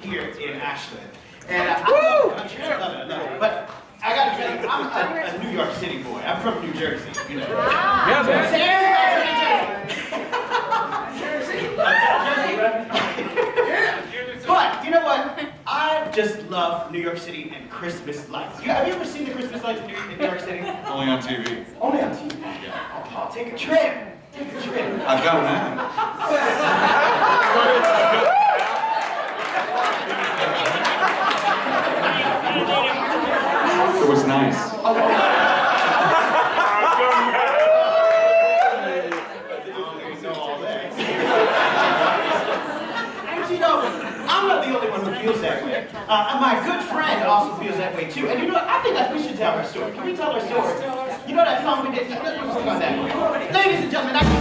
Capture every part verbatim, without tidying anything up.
here in Ashland. And uh, I love the country, I love it, I love it. But I gotta tell you, I'm a, a New York City boy. I'm from New Jersey, you know. Ah, yeah, man. Jersey. But, you know what? I just love New York City and Christmas lights. You, have you ever seen the Christmas lights in New, in New York City? Only on T V. Only on T V? Yeah. Oh, Paul, take a trip. Take a trip. I've got an app. It was nice. Oh, you know, I'm not the only one who feels that way. Uh, my good friend also feels that way too. And you know what? I think that we should tell our story. Can we tell our story? You know that song we did? Let's sing on that. Ladies and gentlemen, I can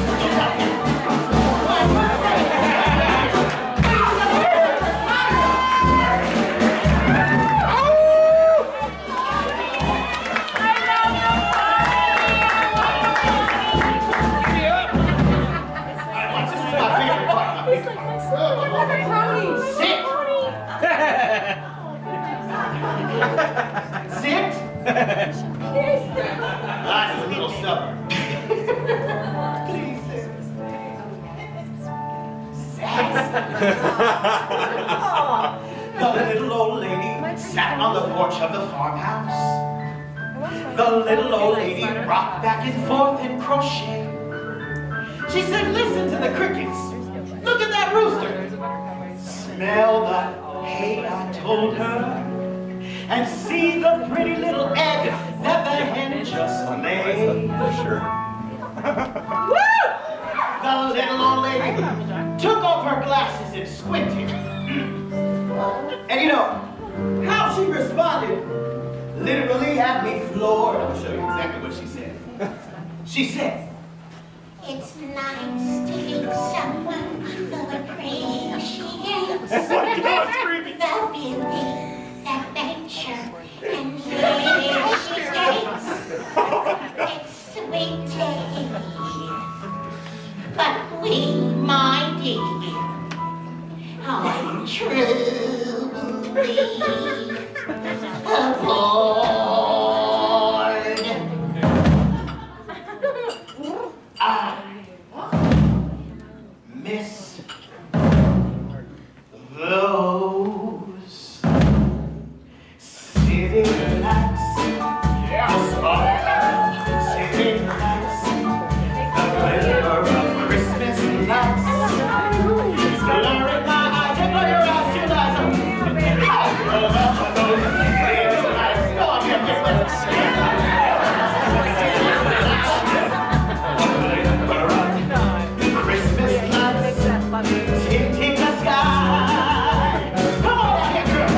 Sit! That's a little stubborn. Please sit. The little old lady sat on the porch of the farmhouse. The little old lady rocked back and forth and crocheted. She said, listen to the crickets. Look at that rooster. Smell the hay, I told her. And see the pretty little egg that the hen just laid. For sure. Woo! The little old lady took off her glasses and squinted. And you know, how she responded literally had me floored. I'll show you exactly what she said. She said, it's nice to meet someone who appreciates oh my God, it's creepy. the beauty, adventure, and mistakes. It's sweet taste, but we, my dear, are truly aboard. I miss those city lights. Yeah. City lights. The glitter of Christmas lights. Blurring my eyes. And your eyes, your eyes. I love those city lights. Go on, here, big one. Christmas lights. Tinting the sky. Come on, here, girl.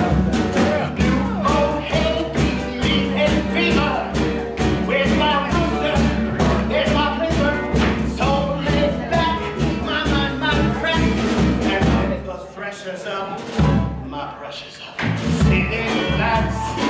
Where's my rooster? There's my blinker. So laid back, my mind, my crack. And when the threshers up, my brushes up. City lights.